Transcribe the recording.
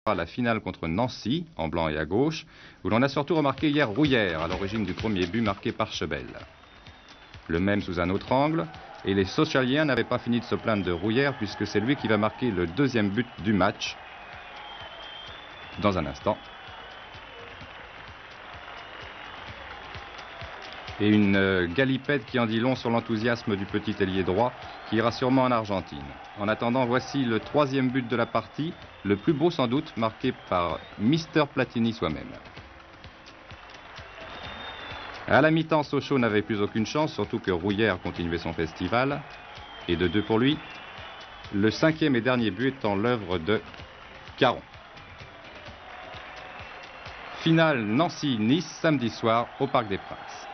La finale contre Nancy, en blanc et à gauche, où l'on a surtout remarqué hier Rouillère, à l'origine du premier but marqué par Chebel. Le même sous un autre angle, et les Socialiens n'avaient pas fini de se plaindre de Rouillère, puisque c'est lui qui va marquer le deuxième but du match, dans un instant. Et une galipette qui en dit long sur l'enthousiasme du petit ailier droit, qui ira sûrement en Argentine. En attendant, voici le troisième but de la partie, le plus beau sans doute, marqué par Mister Platini soi-même. À la mi-temps, Sochaux n'avait plus aucune chance, surtout que Rouillère continuait son festival. Et de 2 pour lui, le cinquième et dernier but étant l'œuvre de Caron. Finale Nancy-Nice, samedi soir, au Parc des Princes.